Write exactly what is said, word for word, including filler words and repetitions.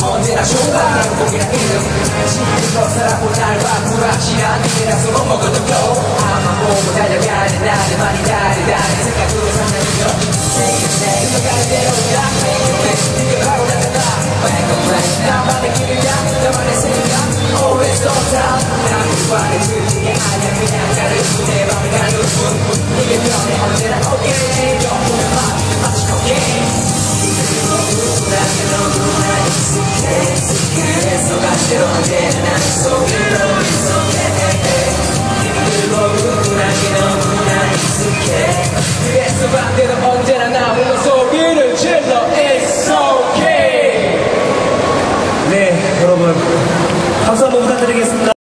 언제나 총각 행복이란 이름 지금껏 살아본 날과 불확실한 일이라서 못 먹어도 flow 앞만 보고 달려가는 나를 많이 다르다는 생각으로 상상이죠 생긴 흘러가는 대로 딱 이게 바로 나타나 Back on track 나만의 길을 향해 나만의 생각 Always on time 나만과는 틀린 게 아니야 그냥 다른 내 맘을 가는 뿐 이게 변해 언제나 okay 영혼의 맛 마치 cocaine 나는 너무나 익숙해 그래서 가시로 언제나 나는 속으로 익숙해 힘들 보고 나게 너무나 익숙해 그래서 반대로 언제나 나보고 소리를 질러 It's okay. 네, 여러분 박수 한번 부탁드리겠습니다.